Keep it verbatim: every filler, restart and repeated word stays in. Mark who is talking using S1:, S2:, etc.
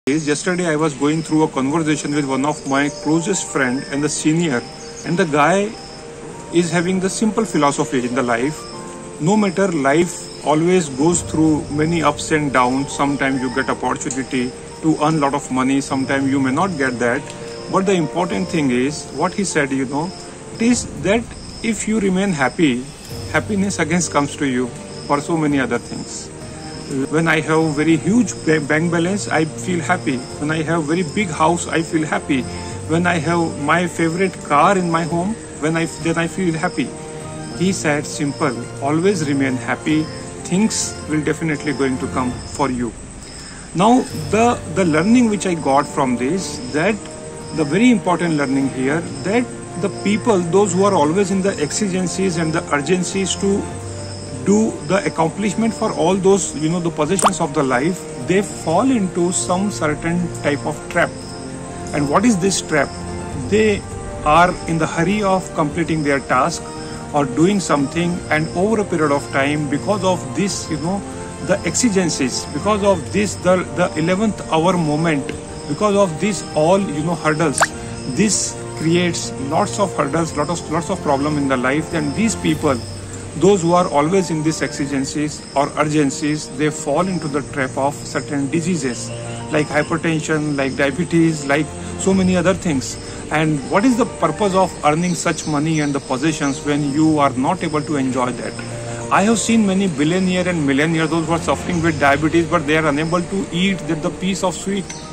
S1: Yesterday I was going through a conversation with one of my closest friend and the senior, and the guy is having the simple philosophy in the life. No matter, life always goes through many ups and downs. Sometimes you get opportunity to earn a lot of money, sometimes you may not get that. But the important thing is what he said, you know, it is that if you remain happy, happiness again comes to you for so many other things. When I have very huge bank balance, I feel happy. When I have very big house, I feel happy. When I have my favorite car in my home, when I then I feel happy. He said simple, always remain happy. Things will definitely going to come for you. Now the the learning which I got from this, that the very important learning here, that the people, those who are always in the exigencies and the urgencies to do the accomplishment for all those, you know, the possessions of the life, they fall into some certain type of trap. And what is this trap? They are in the hurry of completing their task or doing something, and over a period of time, because of this, you know, the exigencies, because of this, the the eleventh hour moment, because of this all, you know, hurdles, this creates lots of hurdles, lots of lots of problem in the life. And these people, those who are always in these exigencies or urgencies, they fall into the trap of certain diseases like hypertension, like diabetes, like so many other things. And what is the purpose of earning such money and the possessions when you are not able to enjoy that? I have seen many billionaire and millionaire, those who are suffering with diabetes, but they are unable to eat the piece of sweet.